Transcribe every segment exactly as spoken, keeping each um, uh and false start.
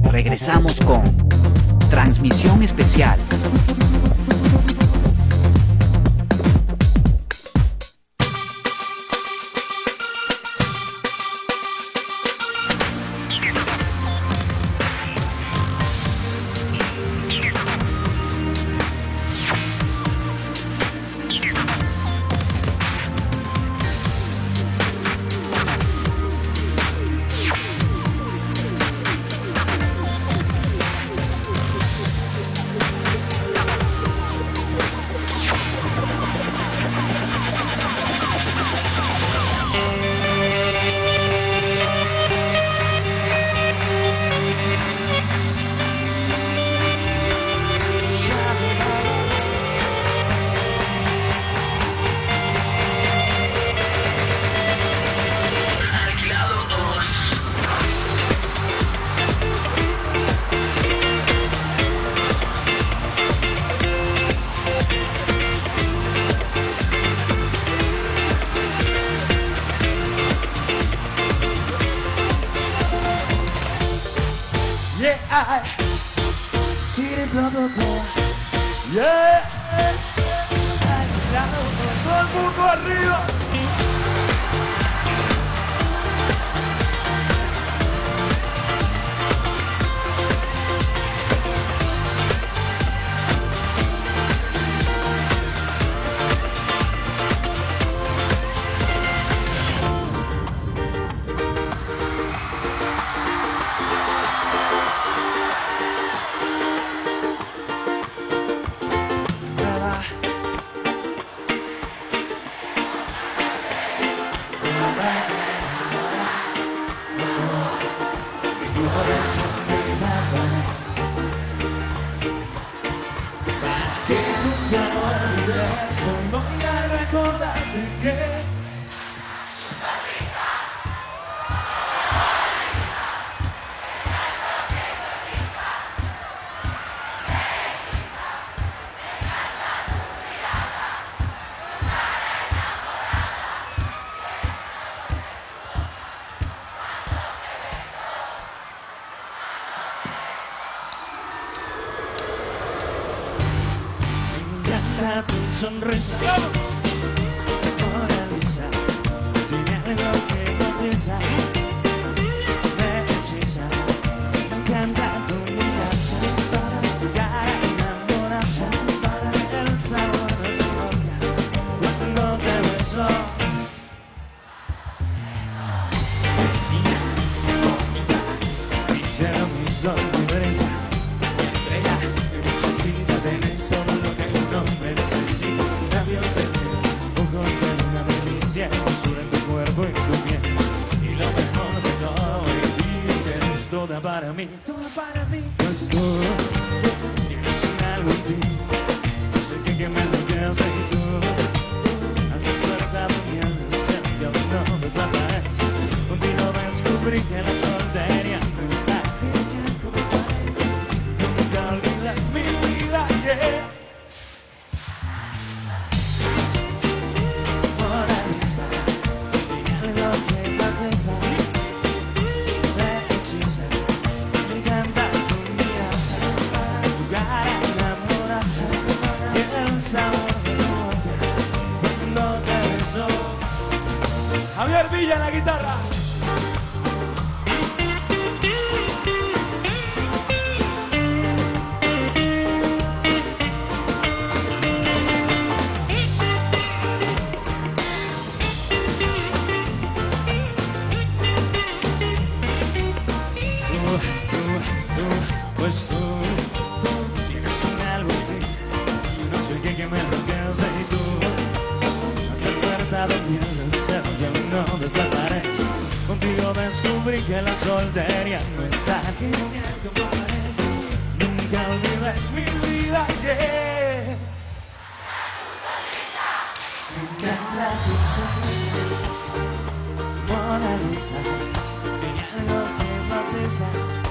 Regresamos con transmisión especial. Tu sonrisa, Mona Lisa, tiene algo que hipnotiza, me hechiza, me encanta tu mirada, tu cara enamorada, el sabor de tu boca cuando te beso. Mi cielo, mi sol, mi brisa, mi estrella, mi muchachita, tenés todo lo que un hombre necesita. Labios de piel, ojos de luna, delicia, dulzura en tu cuerpo y tu piel. Y lo mejor de todo es que eres toda para mí, toda para mí. Pues tú tienes un algo en ti, no sé qué que me enloquece y tú has despertado mi deseo y aún no desaparece. Contigo descubrí que la soltería no está genial como parece. Nunca olvidas mi vida, yeah. Mona Lisa, tiene algo que hipnotiza, me hechiza, me encanta tu mirada, tu cara enamorada y el sabor de tu boca cuando te beso. Javier Villa en la guitarra. Pues tú, tú tienes un algo en ti, no sé qué que me enloquece y tú has despertado mi deseo y aún no desaparece. Contigo descubrí que la soltería no está genial como parece. Nunca olvides mi vida, yeah. Me encanta tu sonrisa, Mona Lisa, tiene algo que hipnotiza.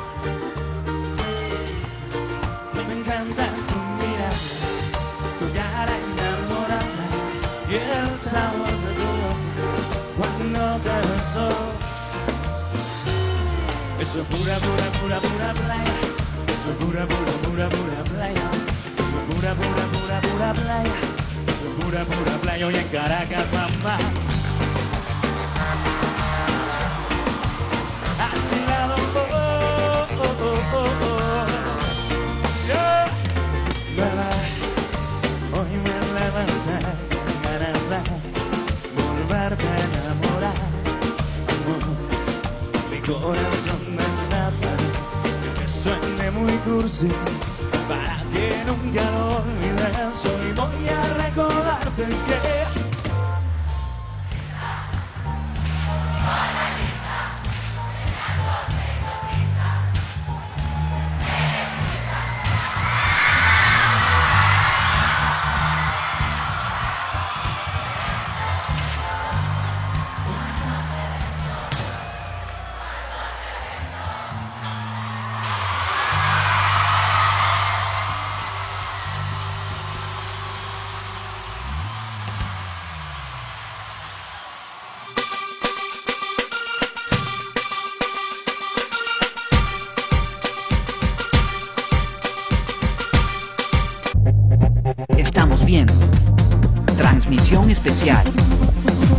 Me encanta tu mirada, tu cara enamorada y el sabor de tu boca cuando te beso. Eso Eso es pura, pura, pura, pura playa. Eso es pura, pura, pura, pura playa. Eso es pura, pura, pura, pura playa. Eso es pura, pura playa. Hoy en Caracas, mamá. A tu lado, oh, oh, oh, oh, oh. Yeah. Bye, hoy me levanté con ganas de volverte a enamorar. Amor, mi corazón me está pidiendo que suene muy cursi para que nunca lo olvides. Hoy voy a recordarte que Estamos viendo Transmisión Especial.